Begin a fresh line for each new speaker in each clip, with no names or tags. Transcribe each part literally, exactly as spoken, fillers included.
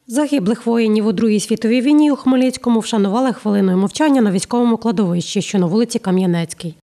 Загиблих воїнів у Другій світовій війні у Хмельницькому вшанували хвилиною мовчання на військовому кладовищі, що на вулиці Кам'янецькій.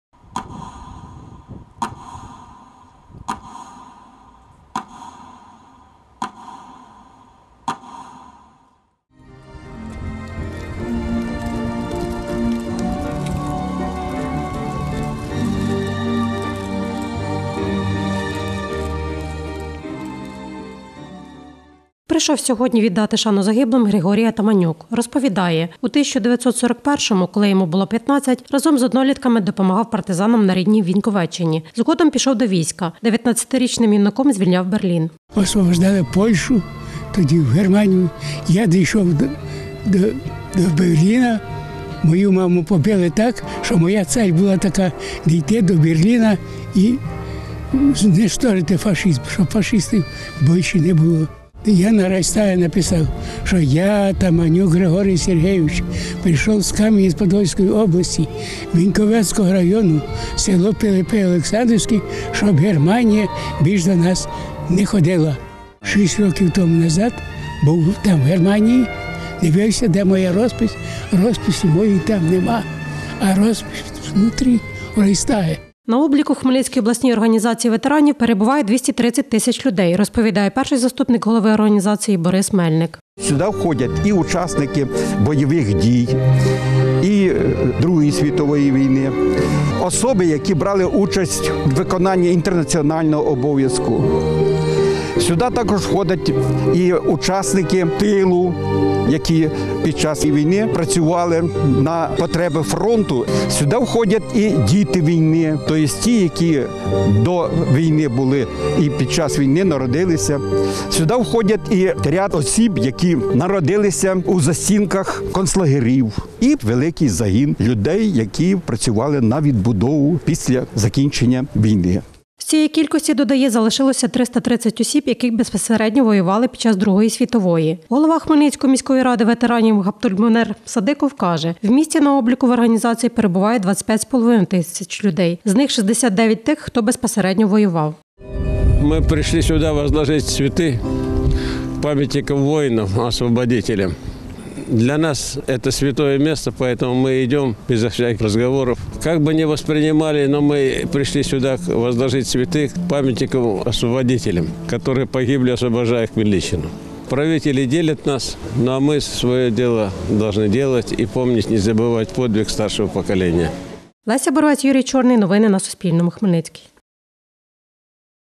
Прийшов сьогодні віддати шану загиблим Григорій Атаманюк. Розповідає, у тисяча дев'ятсот сорок першому, коли йому було п'ятнадцять, разом з однолітками допомагав партизанам на рідній Віньковеччині. Згодом пішов до війська. дев'ятнадцятирічним юнаком звільняв Берлін.
Освобождали Польщу, тоді в Германію. Я дійшов до, до, до Берліна. Мою маму побили так, що моя цель була така – дійти до Берліна і знищити фашизм, щоб фашистів більше не було. Я на Райстаї написав, що я, Атаманюк Григорій Сергійович, прийшов з Кам'янець-Подільської області, Віньковецького району, село Пилипи Олександрівське, щоб Германія більш до нас не ходила. Шість років тому назад був там в Германії, дивився, де моя розпис, розпису моєї там нема, а розпис внутрі у Райстаї.
На обліку в Хмельницькій обласній організації ветеранів перебуває двісті тридцять тисяч людей, розповідає перший заступник голови організації Борис Мельник.
Сюди входять і учасники бойових дій, і Другої світової війни, особи, які брали участь у виконанні інтернаціонального обов'язку. Сюди також входять і учасники тилу, які під час війни працювали на потреби фронту. Сюди входять і діти війни, тобто ті, які до війни були і під час війни народилися. Сюди входять і ряд осіб, які народилися у застінках концлагерів. І великий загін людей, які працювали на відбудову після закінчення війни.
З цієї кількості, додає, залишилося триста тридцять осіб, які безпосередньо воювали під час Другої світової. Голова Хмельницької міської ради ветеранів Габдульмунер Садиков каже, в місті на обліку в організації перебуває двадцять п'ять з половиною тисяч людей. З них шістдесят дев'ять тих, хто безпосередньо воював.
Ми прийшли сюди возложити цвіти пам'ятникам воїнам-освободителям. Для нас это святое место, поэтому мы идем безо всяких разговоров. Как бы ни воспринимали, но мы пришли сюда возложить цветы памятникам-освободителям, которые погибли, освобождая Хмельниччину. Правители делят нас, ну а мы свое дело должны делать и помнить, не забывать подвиг старшего поколения.
Леся Боровець, Юрій Чорний. Новини на Суспільному. Хмельницький.